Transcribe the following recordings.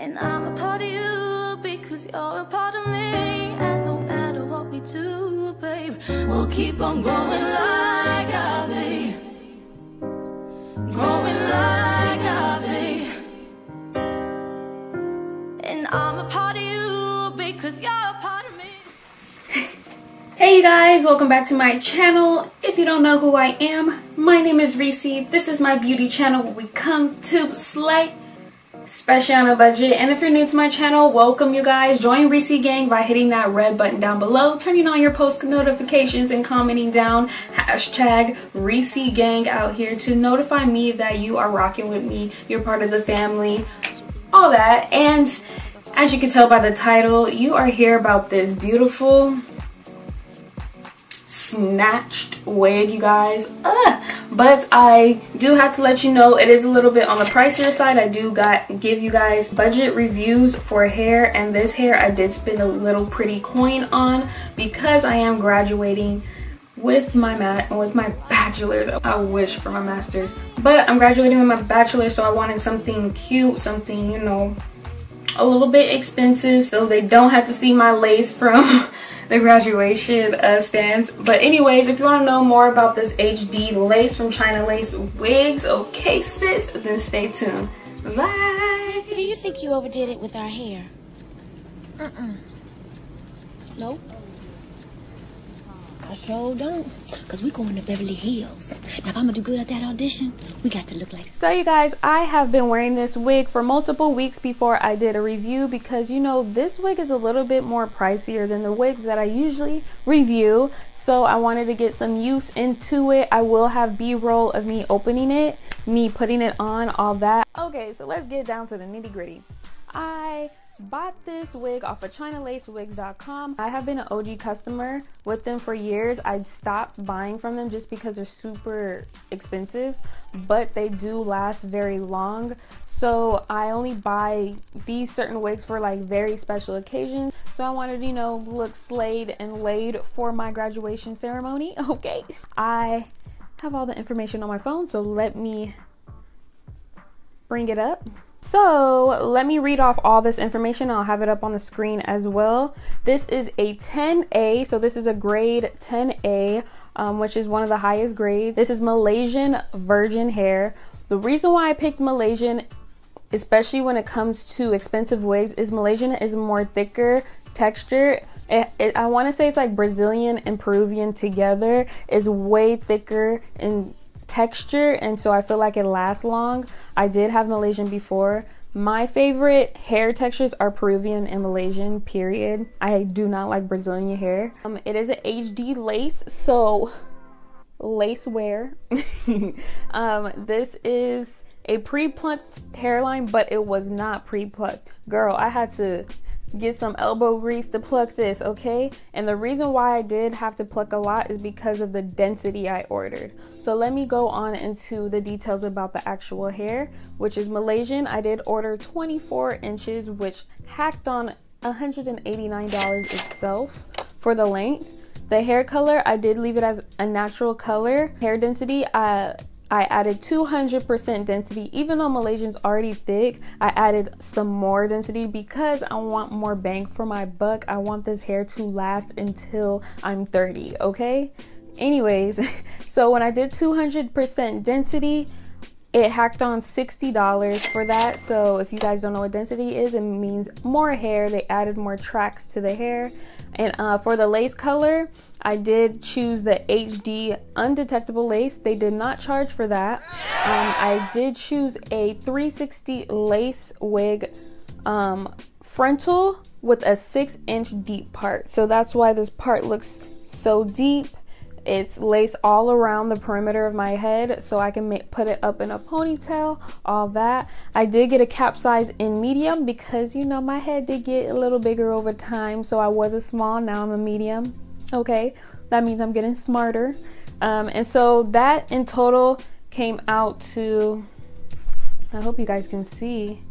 And I'm a part of you because you're a part of me. And no matter what we do, babe, we'll keep on growing like Ivy. Growing like Ivy. And I'm a part of you because you're a part of me. Hey you guys, welcome back to my channel. If you don't know who I am, my name is Reese. This is my beauty channel where we come to slay, especially on a budget. And if you're new to my channel, welcome you guys. Join Reese Gang by hitting that red button down below, turning on your post notifications, and commenting down hashtag Reese Gang out here to notify me that you are rocking with me, you're part of the family, all that. And as you can tell by the title, you are here about this beautiful snatched wig, you guys. But I do have to let you know it is a little bit on the pricier side. I do give you guys budget reviews for hair, and this hair I did spend a little pretty coin on because I am graduating with my bachelor's. I wish for my master's, but I'm graduating with my bachelor's, so I wanted something cute, something, you know, a little bit expensive, so they don't have to see my lace from the graduation stands. But anyways, if you want to know more about this HD lace from China Lace Wigs, okay sis, then stay tuned. Bye. Do you think you overdid it with our hair? Nope. I sure don't, because we going to Beverly Hills. Now if I'm gonna do good at that audition, we got to look like... So you guys, I have been wearing this wig for multiple weeks before I did a review because, you know, this wig is a little bit more pricier than the wigs that I usually review. So I wanted to get some use into it. I will have B-roll of me opening it, me putting it on, all that. Okay, so let's get down to the nitty-gritty. I bought this wig off of ChinaLaceWigs.com. I have been an OG customer with them for years. I stopped buying from them just because they're super expensive, but they do last very long. So I only buy these certain wigs for like very special occasions. So I wanted to, you know, look slayed and laid for my graduation ceremony. Okay, I have all the information on my phone, so let me bring it up. So let me read off all this information. I'll have it up on the screen as well. This is a 10A, so this is a grade 10A, which is one of the highest grades. This is Malaysian virgin hair. The reason why I picked Malaysian, especially when it comes to expensive wigs, is Malaysian is more thicker texture. I want to say it's like Brazilian and Peruvian together. Is way thicker in texture, and so I feel like it lasts long. I did have Malaysian before. My favorite hair textures are Peruvian and Malaysian, period. I do not like Brazilian hair. It is an HD lace, so lace wear. This is a pre-plucked hairline, but it was not pre-plucked. Girl, I had to get some elbow grease to pluck this, okay? And the reason why I did have to pluck a lot is because of the density I ordered. So let me go on into the details about the actual hair, which is Malaysian. I did order 24 inches, which hacked on $189 itself for the length. The hair color, I did leave it as a natural color. Hair density, I added 200% density. Even though Malaysian's already thick, I added some more density because I want more bang for my buck. I want this hair to last until I'm 30, okay? Anyways, so when I did 200% density, it hacked on $60 for that. So if you guys don't know what density is, it means more hair. They added more tracks to the hair. And for the lace color, I did choose the HD undetectable lace. They did not charge for that. I did choose a 360 lace wig frontal with a 6-inch deep part. So that's why this part looks so deep. It's lace all around the perimeter of my head, so I can put it up in a ponytail, all that. I did get a cap size in medium because, you know, my head did get a little bigger over time. So I was a small, now I'm a medium. Okay, that means I'm getting smarter. And so that in total came out to, I hope you guys can see,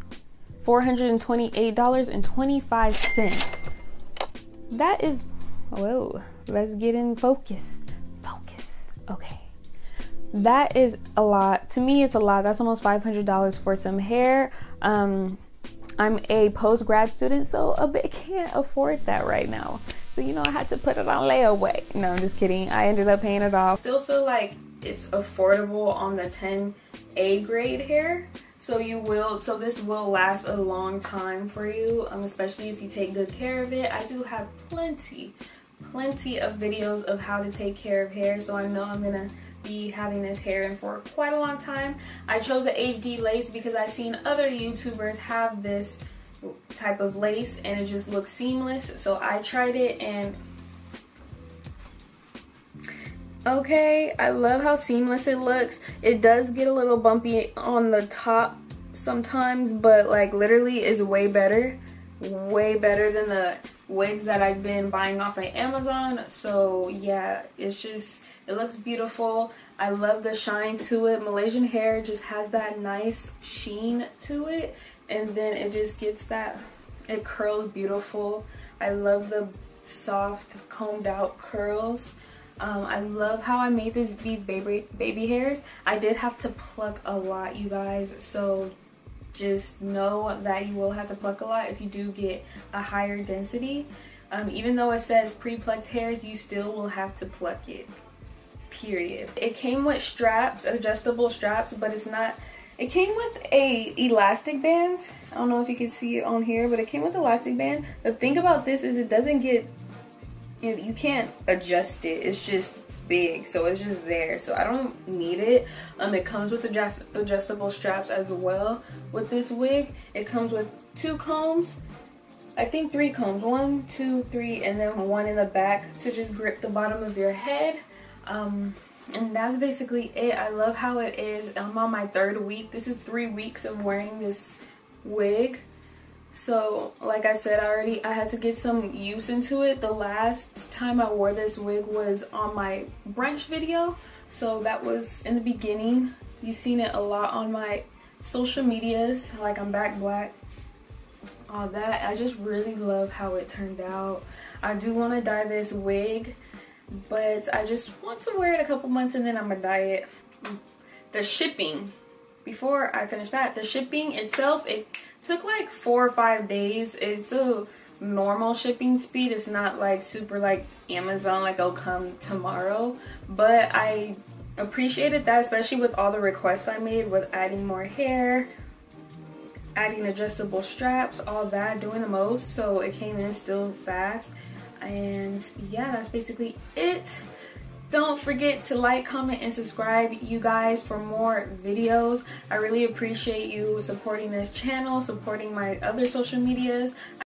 $428.25. That is, whoa, let's get in focus. Okay, that is a lot. To me, it's a lot. That's almost $500 for some hair. I'm I'm a post-grad student, so a bit can't afford that right now. So, you know, I had to put it on layaway. No, I'm just kidding. I ended up paying it off. Still feel like it's affordable on the 10A grade hair. So this will last a long time for you, especially if you take good care of it. I do have plenty of videos of how to take care of hair, so I know I'm gonna be having this hair in for quite a long time. I chose the HD lace because I've seen other YouTubers have this type of lace and it just looks seamless, so I tried it and okay, I love how seamless it looks. It does get a little bumpy on the top sometimes, but like literally is way better than the wigs that I've been buying off of Amazon. So yeah, it looks beautiful. I love the shine to it. Malaysian hair just has that nice sheen to it, and then it just gets that, it curls beautiful. I love the soft combed out curls. I love how I made these baby hairs. I did have to pluck a lot, you guys, so just know that you will have to pluck a lot if you do get a higher density. Even though it says pre-plucked hairs, you still will have to pluck it, period. It came with straps, adjustable straps, but it came with a elastic band. I don't know if you can see it on here, but it came with elastic band. The thing about this is it doesn't get, you can't adjust it. It's just big, so it's just there, so I don't need it. It comes with adjustable straps as well with this wig. It comes with 2 combs, I think 3 combs, 1, 2, 3, and then 1 in the back to just grip the bottom of your head. And that's basically it. I love how it is. I'm on my 3rd week. This is 3 weeks of wearing this wig. So like I said, I had to get some use into it. The last time I wore this wig was on my brunch video, so that was in the beginning. You've seen it a lot on my social medias, like I'm back black, all that. I just really love how it turned out. I do want to dye this wig, but I just want to wear it a couple months and then I'm gonna dye it. The shipping, before I finish that, the shipping itself, it took like 4 or 5 days. It's a normal shipping speed. It's not like super like Amazon, like it'll come tomorrow. But I appreciated that, especially with all the requests I made with adding more hair, adding adjustable straps, all that, doing the most. So it came in still fast. And yeah, that's basically it. Don't forget to like, comment, and subscribe, you guys, for more videos. I really appreciate you supporting this channel, supporting my other social medias.